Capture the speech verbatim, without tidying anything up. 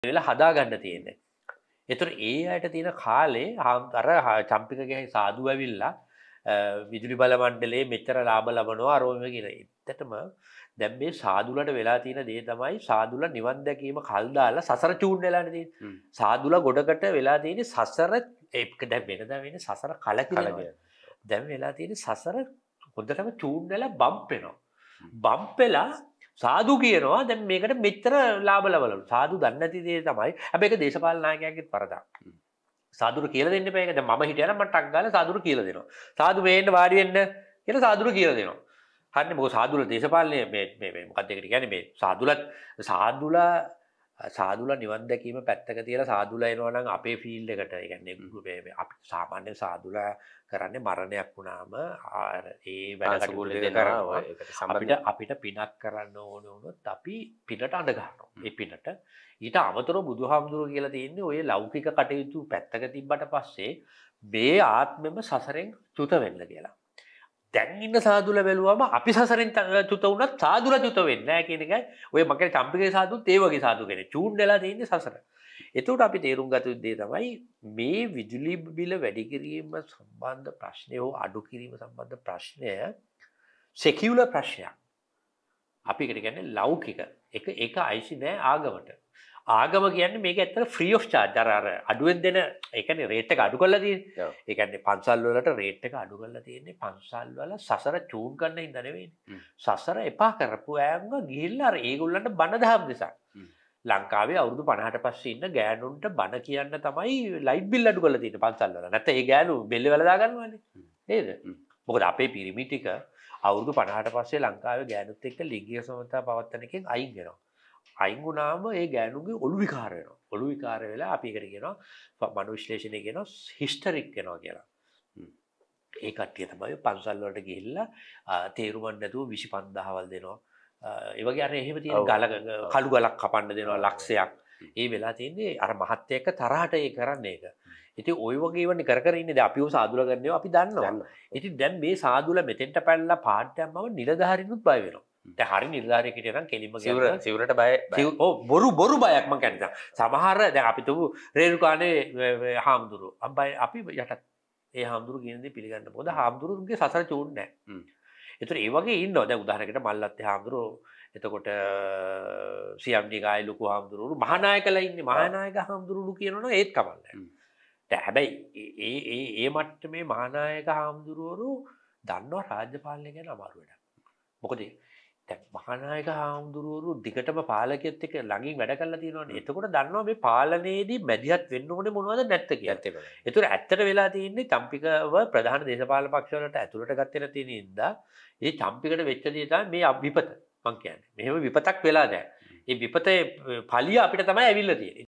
වෙලා හදා ගන්න තියෙන්නේ. ඒතර ඒ අයට තියෙන කාලේ අර චම්පිකගේ සාදු ඇවිල්ලා විදුලි බල මණ්ඩලයේ මෙච්චර ලාභ ලබනවා අරෝම කියන. ඇත්තටම දැන් මේ සාදුලට වෙලා තියෙන දේ තමයි සාදුල නිවන් දැකීම කල් දාලා සසර චූන් වෙලානේ තියෙන්නේ. සාදුල ගොඩකට වෙලා තියෙන්නේ සසර ඒක දැන් වෙනදා වෙන්නේ සසර කලකිරෙනවා. දැන් වෙලා තියෙන්නේ සසර හොඳටම චූන් වෙලා බම්ප් වෙනවා. බම්ප් වෙලා සාදු කියනවා දැන් මේකට මෙච්චර ලාභ ලබලු. සාදු දන්නේ නැති දේ තමයි. හැබැයි ඒක දේශපාලන නායකයෙක්ගේ වරදක්. සාදුර කියලා දෙන්න බෑ. දැන් මම හිටියනම් මම ටක් ගාලා සාදුර කියලා දෙනවා. සාදු මේන්න වාඩි වෙන්න කියලා සාදුර කියලා දෙනවා. හරිනේ මොකද සාදුල දේශපාලනයේ මේ මේ මොකක්ද ඒකට කියන්නේ මේ සාදුලත් සාදුලා සාදුලා නිවන් දැකීම පැත්තක තියලා සාදුලා එනවා නම් අපේ ෆීල්ඩ් එකට ඒ කියන්නේ මේ අපි සාමාන්‍ය සාදුලා කරන්නේ මරණයක් වුණාම ඒ වැඩ කටයුතු දෙක කරනවා අපිට අපිට පිනක් කරන්න ඕන වුණොත් අපි පිනට අඬ ගන්නවා ඒ පිනට ඊට අමතරව බුදුහාමුදුරුවෝ කියලා තියෙන්නේ ඔය ලෞකික කටයුතු පැත්තක තිබ්බට පස්සේ මේ ආත්මෙම සසරෙන් චුත වෙන්න කියලා දැන් ඉන්න සාදුල බැලුවම අපි සසරෙන් චුත වුණත් සාදුල චුත වෙන්නේ නැහැ කියන එකයි ඔය මගේ චම්පිකේ සාදුත් ඒ වගේ සාදු කෙනෙක් චූන් වෙලා තියෙන්නේ සසර. එතකොට අපි තේරුම් ගත යුතු දේ තමයි මේ විදුලි බිල වැඩි කිරීම සම්බන්ධ ප්‍රශ්නය හෝ අඩු කිරීම සම්බන්ධ ප්‍රශ්නය සෙකියුලර් ප්‍රශ්නයක්. අපි ඒකට කියන්නේ ලෞකික. ඒක ඒක අයිසි නෑ ආගමට. ආගම කියන්නේ මේක ඇත්තට ෆ්‍රී ඔෆ් චාර්ජ් අර අර අඩුවෙන් දෙන ඒ කියන්නේ රේට් එක අඩු කරලා තියෙන්නේ. ඒ කියන්නේ පන්සල් වලට රේට් එක අඩු කරලා තියෙන්නේ පන්සල් වල සසර චූන් කරන්න ඉඳ නෙවෙයිනේ. සසර එපා කරපු අයම ගිහිල්ලා අර ඒගොල්ලන්ට බණ දහම් දෙසක්. ලංකාවේ අවුරුදු පනහට පස්සේ ඉන්න ගෑනුන්ට බණ කියන්න තමයි ලයිට් බිල් අඩු කරලා තියෙන්නේ පන්සල් වල. නැත්නම් ඒ ගෑනු බෙල්ල වල දා ගන්නවනේ. නේද? මොකද අපේ පිරිමි ටික අවුරුදු පනහට පස්සේ ලංකාවේ ගෑනුත් එක්ක ලිංගික සමතා පවත්තන එකෙන් අයින් වෙනවා. අයින් වුණාම ඒ ගෑනුගේ ඔලු විකාර වෙනවා. ඔලු විකාර වෙලා අපි ඒකට කියනවා මනෝ විශ්ලේෂණය කියනවා හිස්ටරික් වෙනවා කියලා. ඒ කට්ටිය තමයි පන්සල් වලට ගිහිල්ලා තේරුම් නැතුව විසි පන්දාහවල් දෙනවා. ඒ වගේ අර එහෙම තියෙන ගල කළු ගලක් කපන්න දෙනවා ලක්ෂයක්. ඒ වෙලා තියෙන්නේ අර මහත්ය එක්ක තරහට ඒ කරන්නේ ඒක. ඉතින් ওই වගේ වන්නේ කර කර ඉන්නේ දැන් අපිව සාදුල ගන්නේව අපි දන්නවා. ඉතින් දැන් මේ සාදුල මෙතෙන්ට පැනලා පාඩම් මම නිලධාරිනුත් බය වෙනවා. දැන් හරි නිලධාරියෙක් හිටියනම් කෙලින්ම සිවුර සිවුරට බය ඔව් බොරු බොරු බයක් මම කියන්නේ දැන් සමහර දැන් අපි තුමු රේරුකානේ හාමුදුරුවෝ අපි අපි යටත් ඒ හාමුදුරුවෝ කියන දේ පිළිගන්න මොකද හාමුදුරුවෝගේ සසර චූන් නැහැ. ඒතර ඒ වගේ ඉන්නවා දැන් උදාහරණයකට මල්ලත්තේ හාමුදුරුවෝ එතකොට සියම්ඩි ගායි ලොකු හාමුදුරුවෝ මහානායකලා ඉන්නේ මහානායක හාමුදුරුවෝ කියනවනේ ඒත් කමන්නේ. දැන් හැබැයි ඒ ඒ ඒ මට්ටමේ මහානායක හාමුදුරුවෝ දන්නවා රාජ්‍ය පාලනය ගැන අමාරු වැඩක්. මොකද දැන් මහානායක හාමුදුරුවෝ දිගටම පාලකයෙක් එක්ක ළඟින් වැඩ කරලා තියෙනවනේ. එතකොට දන්නවා මේ පාලනයේදී මැදිහත් වෙන්න ඕනේ මොනවද නැත්te කියලා. ඒතර ඇත්තට වෙලා තියෙන්නේ චම්පිකව ප්‍රධාන දේශපාලන පක්ෂ වලට ඇතුළට ගත්තේ නැති නින්දා. ඉතින් චම්පිකට වෙච්ච දේ තමයි මේ විපත මං කියන්නේ. මෙහෙම විපතක් වෙලා නැහැ. මේ විපතේ ඵලිය අපිට තමයි ඇවිල්ලා තියෙන්නේ.